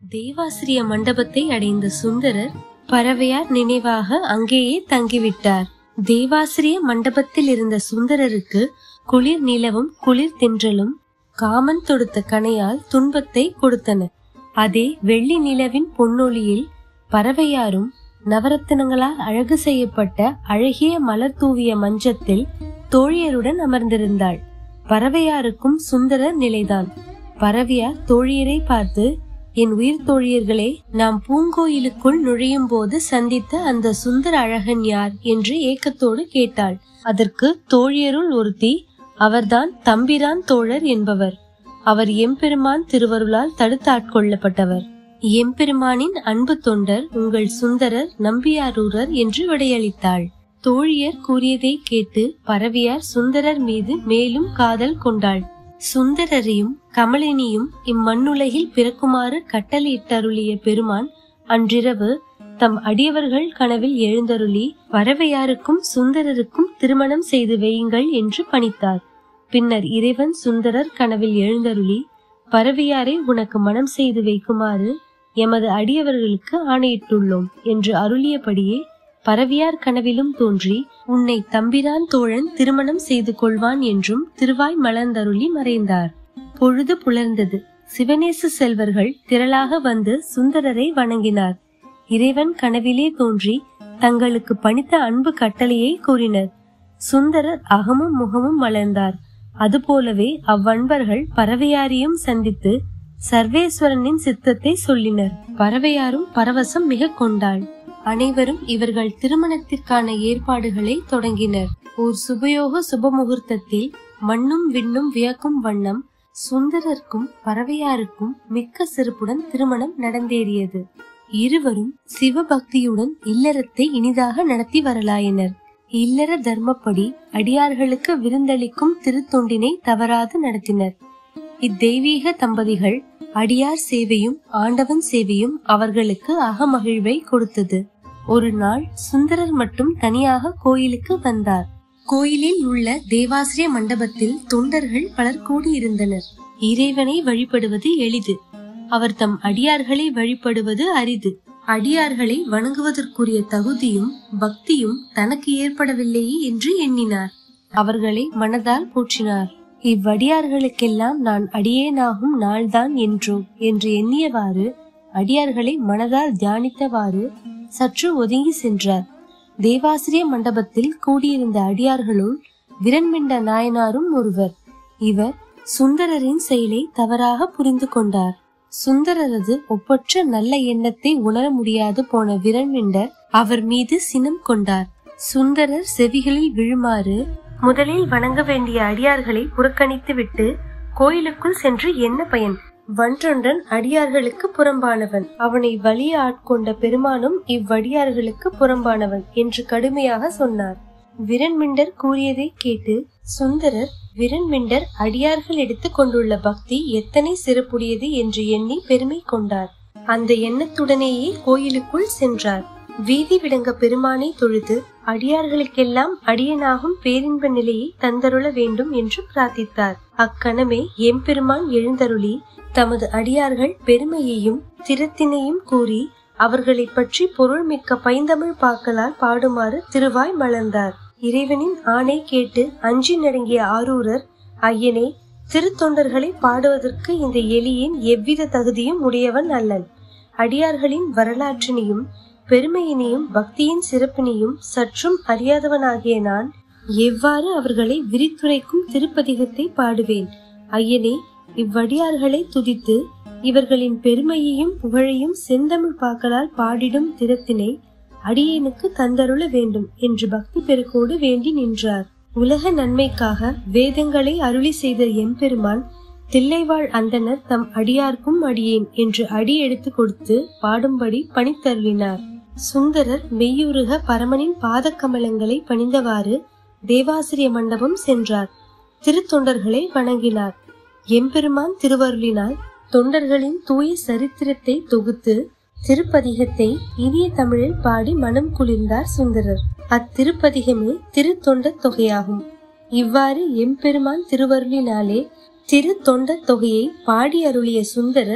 தேவாசிரிய மண்டபத்தை அடைந்த சுந்தரர் பறவையார் நினைவாக அங்கேயே தங்கிவிட்டார். தேவாசிரிய மண்டபத்தில் இருந்த சுந்தரருக்கு குளிர் நிலவும் குளிர் தென்றலும் காமன் தொடுத்த கணையால் துன்பத்தை கொடுத்தன. அதே வெள்ளி நிலவின் பொன்னொளியில் பறவையாரும் நவரத்தினங்களால் அழகு செய்யப்பட்ட அழகிய மலர் தூவிய மஞ்சத்தில் தோழியருடன் அமர்ந்திருந்தாள். பறவையாருக்கும் சுந்தரர் நிலைதான். பறவையார் தோழியரை பார்த்து, என் உயிர் தோழியர்களே, நாம் பூங்கோயிலுக்குள் நுழையும் போது சந்தித்த அந்த சுந்தர அழகன் யார் என்று ஏக்கத்தோடு கேட்டாள். அதற்கு தோழியருள் ஒருத்தி, அவர்தான் தம்பிரான் தோழர் என்பவர். அவர் எம்பெருமான் திருவருளால் தடுத்தாட்கொள்ளப்பட்டவர். எம்பெருமானின் அன்பு தொண்டர் உங்கள் சுந்தரர் நம்பியாரூரர் என்று விடையளித்தாள். தோழியர் கூறியதை கேட்டு பறவையார் சுந்தரர் மீது மேலும் காதல் கொண்டாள். சுந்தரரையும் கமலினியும் இம்மண்ணுலகில் பிறக்குமாறு கட்டளையிட்டருளிய பெருமான் அன்றிரவு தம் அடியவர்கள் கனவில் எழுந்தருளி பறவையாருக்கும் சுந்தரருக்கும் திருமணம் செய்து வையுங்கள் என்று பணித்தார். பின்னர் இறைவன் சுந்தரர் கனவில் எழுந்தருளி, பறவையாரை உனக்கு மனம் செய்து வைக்குமாறு எமது அடியவர்களுக்கு ஆணையிட்டுள்ளோம் என்று அருளியபடியே பறவையார் கனவிலும் தோன்றி, உன்னை தம்பிரான் தோழன் திருமணம் செய்து கொள்வான் என்றும் திருவாய் மலர்ந்தருளி மறைந்தார். பொழுது புலர்ந்தது. சிவநேச செல்வர்கள் திரளாக வந்து சுந்தரரை வணங்கினார். இறைவன் கனவிலே தோன்றி தங்களுக்கு பணித்த அன்பு கட்டளையை கூறினர். சுந்தரர் அகமும் முகமும் மலர்ந்தார். அதுபோலவே அவ்வன்பர்கள் பறவையாரையும் சந்தித்து சர்வேஸ்வரனின் சித்தத்தை சொல்லினர். பறவையாரும் பரவசம் மிக கொண்டாள். அனைவரும் இவர்கள் திருமணத்திற்கான ஏற்பாடுகளை தொடங்கினர். ஓர் சுபயோக சுபமுகூர்த்தத்தில் மண்ணும் விண்ணும் வியக்கும் வண்ணம் சுந்தரருக்கும் பறவையாருக்கும் மிக்க சிறப்புடன் திருமணம் நடந்தேறியது. இருவரும் சிவபக்தியுடன் இல்லறத்தை இனிதாக நடத்தி வரலாயினர். இல்லற தர்மப்படி அடியார்களுக்கு விருந்தளிக்கும் திருத்தொண்டினை தவறாது நடத்தினர். இத்தெய்வீக தம்பதிகள் அடியார் சேவையும் ஆண்டவன் சேவையும் அவர்களுக்கு அகமகிழ்வை கொடுத்தது. ஒரு நாள் சுந்தரர் மட்டும் தனியாக கோயிலுக்கு வந்தார். கோயிலில் உள்ள தேவாசிரிய மண்டபத்தில் தொண்டர்கள் பலர் கூடியிருந்தனர். இறைவனை வழிபடுவது எளிது, அவர் தம் அடியார்களை வழிபடுவது அரிது. அடியார்களை வணங்குவதற்குரிய தகுதியும் பக்தியும் தனக்கு ஏற்படவில்லையே என்று எண்ணினார். அவர்களை மனதால் போற்றினார். இவ்வடியார்களுக்கெல்லாம் நான் அடியேனாகும் நாள்தான் என்று எண்ணியவாறு அடியார்களை மனதால் தியானித்தவாறு சற்று ஒதுங்கி சென்றார். தேவாசிரிய மண்டபத்தில் கூடியிருந்த அடியார்களுள் விரண்மிண்ட நாயனாரும் ஒருவர். இவர் சுந்தரரின் செயலை தவறாக புரிந்து கொண்டார். சுந்தரரது ஒப்பற்ற நல்ல எண்ணத்தை உணர முடியாது போன விரண்மிண்டர் அவர் மீது சினம் கொண்டார். சுந்தரர் செவிகளில் விழுமாறு, முதலில் வணங்க வேண்டிய அடியார்களை புறக்கணித்து விட்டு கோயிலுக்குள் சென்று என்ன பயன்? வன்றொன்றன் அடியார்களுக்கு புறம்பானவன், அவனை வலிய ஆட்கொண்ட பெருமானும் இவ்வடியார்களுக்கு புறம்பானவன் என்று கடுமையாக சொன்னார். விரண்மிண்டர் கூறியதை கேட்டு சுந்தரர் விரண்மிண்டர் அடியார்கள் எடுத்துக் கொண்டுள்ள பக்தி எத்தனை சிறப்புடையது என்று எண்ணி பெருமை கொண்டார். அந்த எண்ணத்துடனேயே கோயிலுக்குள் சென்றார். வீதி விடங்க பெருமானை தொழுது அடியார்களுக்கெல்லாம் அடியனாகும் பேரின்ப நிலையை தந்தருள வேண்டும் என்று பிரார்த்தித்தார். அக்கணமே எம்பெருமான் எழுந்தருளி தமது அடியார்கள் பெருமையையும் திறத்தினையும் கூறி அவர்களை பற்றி பொருள் மிக்க பைந்தமிழ் பாக்களால் பாடுமாறு திருவாய் மலர்ந்தார். இறைவனின் ஆணை கேட்டு அஞ்சி நடுங்கிய ஆரூரர், ஐயனே, திருத்தொண்டர்களை பாடுவதற்கு இந்த எளியேன் எவ்வித தகுதியும் உடையவன் அல்லன். அடியார்களின் வரலாற்றினையும் பெருமையினையும் பக்தியின் சிறப்பினையும் சற்றும் அறியாதவனாகிய நான் எவ்வாறு அவர்களை விரித்துரைக்கும் திருப்பதிகத்தை பாடுவேன்? ஐயனே, இவ்வடியார்களை துதித்து இவர்களின் பெருமையையும் புகழையும் செந்தமிழ் பாக்களால் பாடிடும் திறத்தினை அடியேனுக்கு தந்தருள வேண்டும் என்று பக்தி பெருக்கோடு வேண்டி நின்றார். உலக நன்மைக்காக வேதங்களை அருளி செய்த எம்பெருமான் தில்லைவாழ் அந்தனர் தம் அடியார்க்கும் அடியேன் என்று அடி எடுத்து கொடுத்து பாடும்படி பணித்தருளினார். சுந்தரர் மெய்யுருக பரமனின் பாத கமலங்களை பணிந்தவாறு தேவாசிரிய மண்டபம் சென்றார். திருத்தொண்டர்களை வணங்கினார். எம்பெருமான் திருவருளினால் தொண்டர்களின் தூய சரித்திரத்தை தொகுத்து திருப்பதிகத்தை இனிய தமிழில் பாடி மனம் குளிர்ந்தார் சுந்தரர். அத்திருப்பதிகமே திருத்தொண்ட தொகையாகும். இவ்வாறு எம்பெருமான் திருவருளினாலே திருத்தொண்ட தொகையை பாடி அருளிய சுந்தரர்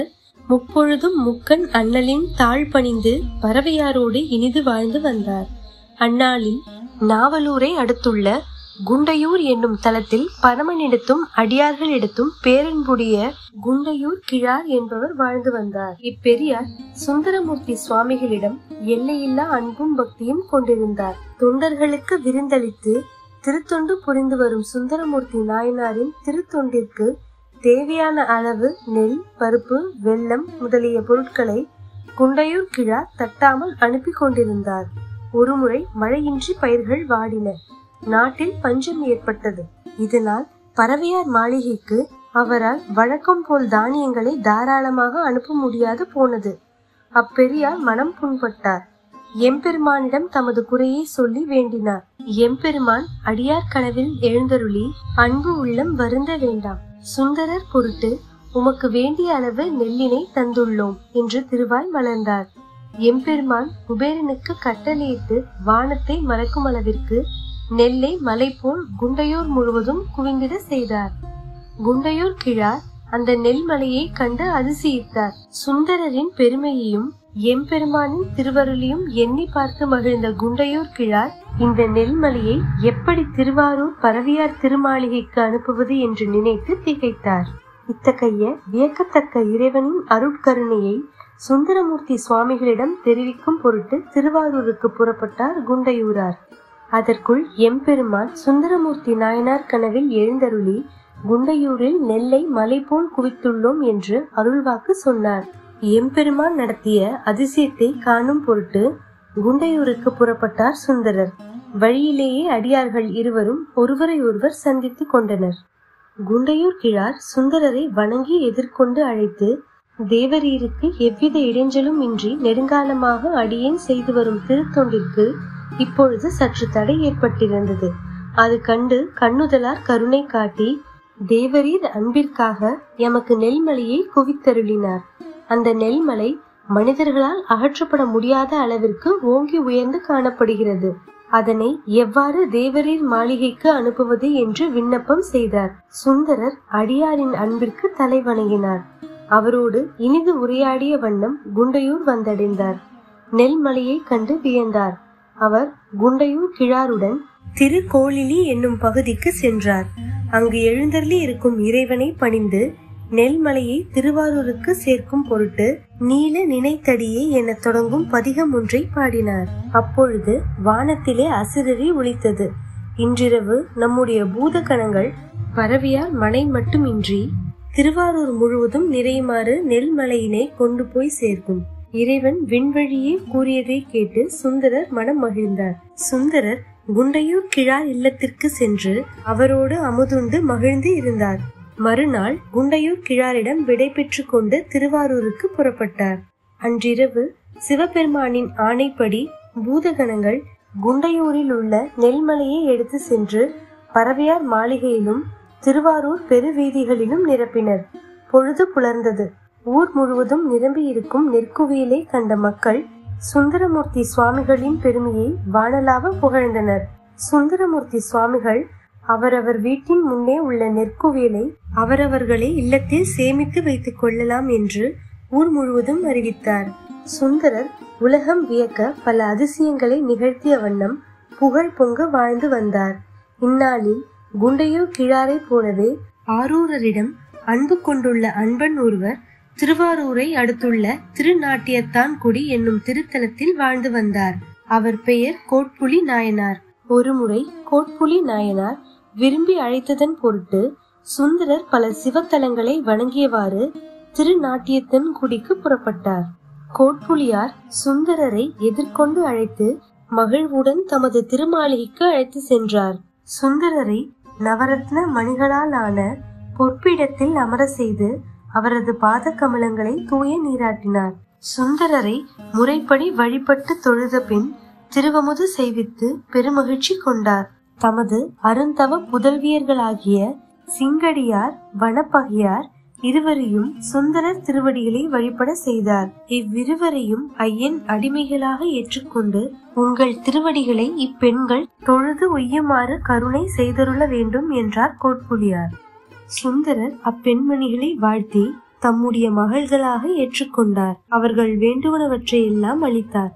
முப்பொழுதும் முக்கண் அண்ணலின் தாழ் பணிந்து பறவையாரோடு இனிது வாழ்ந்து வந்தார். அந்நாளில் நாவலூரை அடுத்துள்ள குண்டையூர் என்னும் தலத்தில் பரமனிடத்தும் அடியார்களிடத்தும் பேரன்புடைய குண்டையூர் கிழார் என்பவர் வாழ்ந்து வந்தார். இப்பெரியார் சுந்தரமூர்த்தி சுவாமிகளிடம் எல்லையில்லா அன்பும் பக்தியும் கொண்டிருந்தார். தொண்டர்களுக்கு விருந்தளித்து திருத்தொண்டு புரிந்து வரும் சுந்தரமூர்த்தி நாயனாரின் திருத்தொண்டிற்கு தேவையான அளவு நெல், பருப்பு, வெல்லம் முதலிய பொருட்களை குண்டையூர் கிழார் தட்டாமல் அனுப்பி கொண்டிருந்தார். ஒருமுறை மழையின்றி பயிர்கள் வாடின. நாட்டில் பஞ்சம் ஏற்பட்டது. இதனால் பறவையார் மாளிகைக்கு அவரால் வழக்கம் போல் தானியங்களை தாராளமாக அனுப்ப முடியாது போனது. அப்பெரியார் மனம் புண்பட்டார். எம்பெருமானிடம் தமது குறையை சொல்லி வேண்டினார். எம்பெருமான் அடியார் கனவில் எழுந்தருளி, அன்பு உள்ளம் வருந்த வேண்டாம், சுந்தரர் பொருட்டு உமக்கு வேண்டிய அளவு நெல்லினை தந்துள்ளோம் என்று திருவாய் மலர்ந்தார். எம்பெருமான் குபேரனுக்கு கட்டளையிட்டு வானத்தை மறைக்கும் அளவிற்கு நெல்லை மலை போல் குண்டையூர் முழுவதும் குவிந்திட செய்தார். குண்டையூர் கிழார் அந்த நெல்மலையை கண்டு அதிசயித்தார். சுந்தரரின் பெருமையையும் எம்பெருமானின் திருவருளையும் எண்ணி பார்த்து மகிழ்ந்த குண்டையூர் கிழார் இந்த நெல்மலையை எப்படி திருவாரூர் பறவையார் திருமாளிகைக்கு அனுப்புவது என்று நினைத்து திகைத்தார். இத்தகைய வியக்கத்தக்க இறைவனின் அருட்கருணையை சுந்தரமூர்த்தி சுவாமிகளிடம் தெரிவிக்கும் பொருட்டு திருவாரூருக்கு புறப்பட்டார் குண்டையூரார். அதற்குள் எம்பெருமான் சுந்தரமூர்த்தி நாயனார் கனவில் எழுந்தருளி, குண்டையூரில் நெல்லை மலை போல் குவித்துள்ளோம் என்று அருள்வாக்கு சொன்னார். எம்பெருமான் நடத்திய அதிசயத்தை காணும் பொருட்டு குண்டையூருக்கு புறப்பட்டார் சுந்தரர். வழியிலேயே அடியார்கள் இருவரும் ஒருவரை ஒருவர் சந்தித்து கொண்டனர். குண்டையூர் கிழார் சுந்தரரை வணங்கி எதிர்கொண்டு அழைத்து, தேவரீருக்கு எவ்வித இடைஞ்சலும் இன்றி நெடுங்காலமாக அடியேன் செய்து வரும் திருத்தொண்டிற்கு இப்பொழுது சற்று தடை ஏற்பட்டிருந்தது. அது கண்டு கண்ணுதலார் கருணை காட்டி தேவரீர் அன்பிற்காக எமக்கு நெல்மலையை குவித்தருளினார். அந்த நெல்மலை மனிதர்களால் அகற்றப்பட முடியாத அளவிற்கு ஓங்கி உயர்ந்து காணப்படுகிறது. அதனை எவ்வாறு தேவரீர் மாளிகைக்கு அனுப்புவது என்று விண்ணப்பம் செய்தார். சுந்தரர் அடியாரின் அன்பிற்கு தலை வணங்கினார். அவரோடு இனிது உரையாடிய வண்ணம் குண்டையூர் வந்தடைந்தார். நெல்மலையை கண்டு வியந்தார். அவர் குண்டையூர் கிழாருடன் திருக்கோளிலி என்னும் பகுதிக்கு சென்றார். அங்கு எழுந்தருளி இருக்கும் இறைவனை பணிந்து நெல்மலையை திருவாரூருக்கு சேர்க்கும் பொருட்டு நீல நினைத்தடியே என தொடங்கும் பதிகம் ஒன்றை பாடினார். அப்பொழுது வானத்திலே அசிரறி ஒலித்தது. இன்றிரவு நம்முடைய பூத கணங்கள் பறவையார் மனை மட்டுமின்றி திருவாரூர் முழுவதும் நிறையுமாறு நெல்மலையினை கொண்டு போய் சேர்க்கும். இறைவன் விண்வழியே கூறியதை கேட்டு சுந்தரர் மனம் மகிழ்ந்தார். சுந்தரர் குண்டையூர் கிழார் இல்லத்திற்கு சென்று அவரோடு அமுதுண்டு மகிழ்ந்து இருந்தார். மறுநாள் குண்டையூர் கிழாரிடம் விடை பெற்று கொண்டு திருவாரூருக்கு புறப்பட்டார். அன்றிரவு சிவபெருமானின் ஆணைப்படி பூதகணங்கள் குண்டையூரில் உள்ள நெல்மலையை எடுத்து சென்று பறவையார் மாளிகையிலும் திருவாரூர் பெருவீதிகளிலும் நிரப்பினர். பொழுது புலர்ந்தது. ஊர் முழுவதும் நிரம்பி இருக்கும் நெற்குவியலை கண்ட மக்கள் சுந்தரமூர்த்தி சுவாமிகளின் பெருமையை வானலாவ புகழ்ந்தனர். சுந்தரமூர்த்தி சுவாமிகள் அவரவர் வீட்டின் முன்னே உள்ள நெற்குவியலை அவரவர்களே இல்லத்தில் சேமித்து வைத்துக் கொள்ளலாம் என்று ஊர் முழுவதும் அறிவித்தார். சுந்தரர் உலகம் வியக்க பல அதிசயங்களை நிகழ்த்திய வண்ணம் புகழ் பொங்க வாழ்ந்து வந்தார். இந்நாளில் குண்டையூர் கிழாரை போலவே ஆரூரரிடம் அன்பு கொண்டுள்ள அன்பன் ஒருவர் திருவாரூரை அடுத்துள்ள திருநாட்டியத்தான்குடி என்னும் திருத்தலத்தில் வாழ்ந்து வந்தார். அவர் பெயர் கோட்புலி நாயனார். ஒருமுறை கோட்புலி நாயனார் விரும்பி அழைத்ததன் பொருட்டு சுந்தரர் பல சிவத்தலங்களை வணங்கியவாறு திருநாட்டியத்தான்குடிக்கு புறப்பட்டார். கோட்புலியார் சுந்தரரை எதிர்கொண்டு அழைத்து மகிழ்வுடன் தமது திருமாளிகைக்கு அழைத்து சென்றார். சுந்தரரை நவரத்ன மணிகளால் ஆன பொற்பிடத்தில் அமர செய்து அவரது பாத கமலங்களை தூய நீராட்டினார். சுந்தரரை முறைப்படி வழிபட்டு தொழுத பின் திருவமுது செய்வித்து பெருமகிழ்ச்சி கொண்டார். தமது அருந்தவ புதல்வியர்களாகிய சிங்கடியார் வனப்பகையார் இருவரையும் சுந்தரர் திருவடிகளை வழிபட செய்தார். இவ்விருவரையும் ஐயன் அடிமைகளாக ஏற்றுக்கொண்டு உங்கள் திருவடிகளை இப்பெண்கள் தொழுது உய்யுமாறு கருணை செய்தருள வேண்டும் என்றார் கோட்புலியார். சுந்தரர் அப்பெண்மணிகளை வாழ்த்தி தம்முடைய மகள்களாக ஏற்றுக்கொண்டார். அவர்கள் வேண்டுவனவற்றை எல்லாம் அளித்தார்.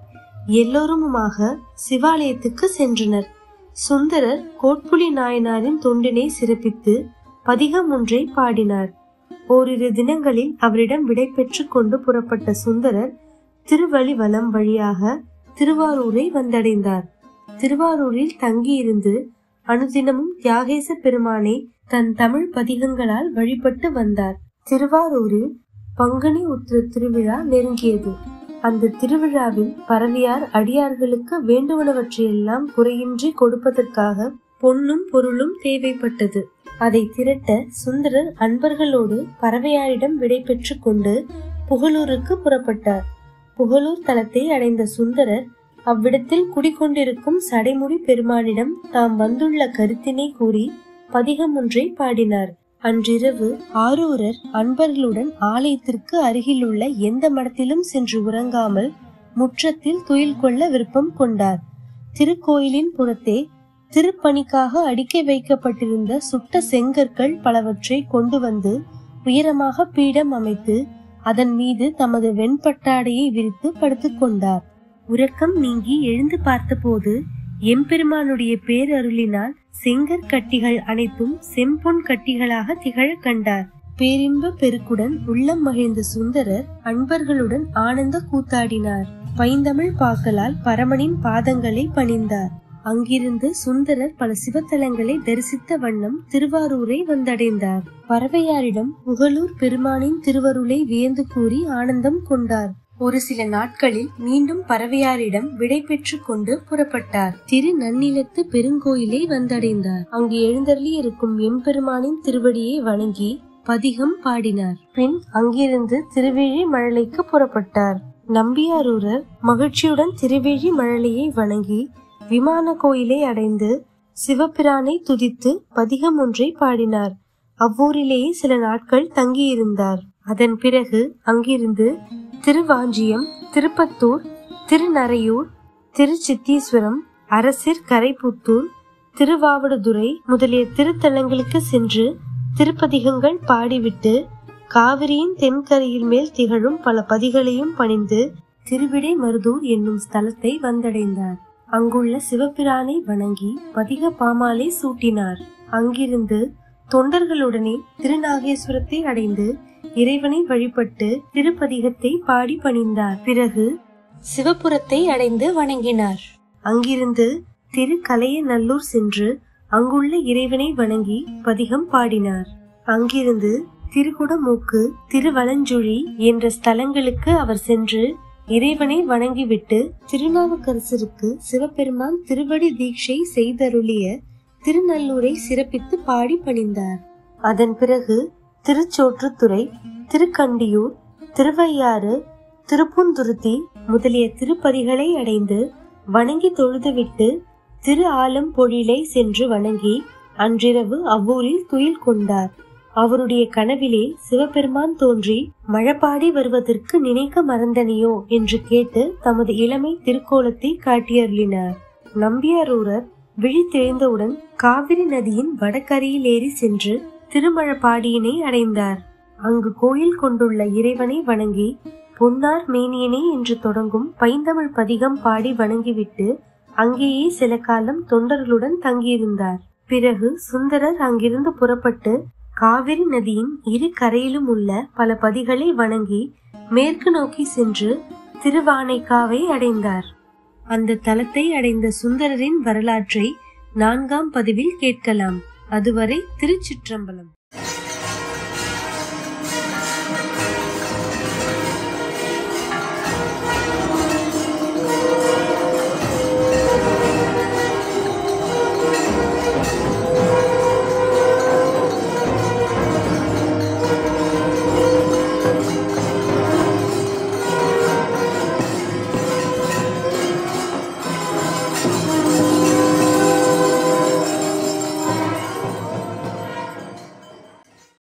எல்லோருமாக சிவாலயத்துக்கு சென்றனர். சுந்தரர் கோட்புலி நாயனாரின் தொண்டினை சிறப்பித்து பதிகம் ஒன்றை பாடினார். ஓரிரு தினங்களில் அவரிடம் விடை பெற்று கொண்டு புறப்பட்ட சுந்தரர் திருவழிவலம் வழியாக திருவாரூரை வந்தடைந்தார். திருவாரூரில் தங்கியிருந்து அனுதினமும் தியாகேச பெருமானை தன் தமிழ் பதிகங்களால் வழிபட்டு வந்தார். திருவாரூரில் பங்குனி உத்திர திருவிழா நெருங்கியது. அந்த திருவிழாவில் பரவியார் அடியார்களுக்கு வேண்டுவனவற்றையெல்லாம் குறையின்றி கொடுப்பதற்காக பொன்னும் பொருளும் தேவைப்பட்டது. அதை திரட்ட சுந்தரர் அன்பர்களோடு பரவையாரிடம் விடை பெற்று கொண்டு புகழூருக்கு புறப்பட்டார். புகழூர் தலத்தை அடைந்த சுந்தரர் அவ்விடத்தில் குடிகொண்டிருக்கும் சடைமுடி பெருமானிடம் தாம் வந்துள்ள கருத்தினை கூறி பதிகம் ஒன்றை பாடினார். அன்றிரவு ஆரூரர் அன்பர்களுடன் ஆலயத்திற்கு அருகிலுள்ள எந்த மடத்திலும் சென்று உறங்காமல் முற்றத்தில் துயில் கொள்ள விருப்பம் கொண்டார். திருக்கோயிலின் புறத்தே திருப்பணிக்காக அடுக்கி வைக்கப்பட்டிருந்த சுட்ட செங்கற்கள் பலவற்றை கொண்டு வந்து உயரமாக பீடம் அமைத்து அதன் மீது தமது வெண்பட்டாடையை விரித்து படுத்துக் கொண்டார். உறக்கம் நீங்கி எழுந்து பார்த்தபோது எம்பெருமானுடைய பேரருளினால் செங்கற்கட்டிகள் அனைத்தும் செம்பொன் கட்டிகளாக திகழ கண்டார். பேரின்ப பெருக்குடன் உள்ளம் மகிழ்ந்த சுந்தரர் அன்பர்களுடன் ஆனந்த கூத்தாடினார். பைந்தமிழ் பாக்களால் பரமனின் பாதங்களை பணிந்தார். அங்கிருந்து சுந்தரர் பல சிவத்தலங்களை தரிசித்த வண்ணம் திருவாரூரை வந்தடைந்தார். பரவையாரிடம் புகழூர் பெருமானின் திருவருளை வியந்து கூறி ஆனந்தம் கொண்டார். ஒரு சில நாட்களில் மீண்டும் பரவையாரிடம் விடை பெற்று கொண்டு புறப்பட்டார். திரு நன்னிலத்து பெருங்கோயிலை வந்தடைந்தார். அங்கு எழுந்தருளி இருக்கும் எம்பெருமானின் திருவடியை வணங்கி பதிகம் பாடினார். பின் அங்கிருந்து திருவேழி மழலைக்கு புறப்பட்டார். நம்பியாரூரர் மகிழ்ச்சியுடன் திருவேழி மழலையை வணங்கி விமான கோயிலை அடைந்து சிவபிரானை துதித்து பதிகம் ஒன்றை பாடினார். அவ்வூரிலேயே சில நாட்கள் தங்கியிருந்தார். அதன் பிறகு அங்கிருந்து திருவாஞ்சியம், திருப்பத்தூர், திருநரையூர், திருச்சித்தீஸ்வரம், அரசிர் கரைப்புத்தூர், திருவாவடுதுறை முதலிய திருத்தலங்களுக்கு சென்று திருப்பதிகங்கள் பாடிவிட்டு காவிரியின் தென்கரையில் மேல் திகழும் பல பதிகளையும் பணிந்து திருவிடை மருதூர் என்னும் ஸ்தலத்தை வந்தடைந்தார். அங்குள்ள சிவபிரானை வணங்கி பதிக பாமாலை சூட்டினார். அங்கிருந்து தொண்டர்களுடனே திருநாகேஸ்வரத்தை அடைந்து இறைவனை வழிபட்டு திருப்பதிகத்தை பாடி பணிந்தார். பிறகு சிவபுரத்தை அடைந்து வணங்கினார். அங்கிருந்து திருக்கலையநல்லூர் சென்று அங்குள்ள இறைவனை வணங்கி பதிகம் பாடினார். அங்கிருந்து திருக்குடமூக்கு, திருவலஞ்சுழி என்ற ஸ்தலங்களுக்கு அவர் சென்று இறைவனை வணங்கிவிட்டு திருநாவுக்கரசருக்கு சிவபெருமான் திருவடி தீட்சை செய்தருளிய திருநல்லூரை சிறப்பித்து பாடி பணிந்தார். அதன் பிறகு திருச்சோற்றுத்துறை, திருக்கண்டியூர், திருவையாறு, திருப்புந்துருத்தி முதலிய திருப்பதிகளை அடைந்து வணங்கி தொழுதுவிட்டு திரு ஆலம்பொழிலை சென்று வணங்கி அன்றிரவு அவ்வூரில் துயில் கொண்டார். அவருடைய கனவிலே சிவபெருமான் தோன்றி மழப்பாடி வருவதற்கு நினைக்க மறந்தனையோ என்று கேட்டு தமது இளமை திருக்கோலத்தை காட்டியருளினார். நம்பியாரூரர் விழித்தெழுந்தவுடன் காவிரி நதியின் வடகரையில் ஏறி சென்று திருமழப்பாடியினை அடைந்தார். அங்கு கோயில் கொண்டுள்ள இறைவனை வணங்கி பொன்னார் மேனியனே என்று தொடங்கும் பைந்தமிழ் பதிகம் பாடி வணங்கிவிட்டு அங்கேயே சில காலம் தொண்டர்களுடன் தங்கியிருந்தார். பிறகு சுந்தரர் அங்கிருந்து புறப்பட்டு காவிரி நதியின் இரு கரையிலும் உள்ள பல பதிகளை வணங்கி மேற்கு நோக்கி சென்று திருவானைக்காவை அடைந்தார். அந்த தலத்தை அடைந்த சுந்தரரின் வரலாற்றை 4ஆம் பதிவில் கேட்கலாம். அதுவரை திருச்சிற்றம்பலம்.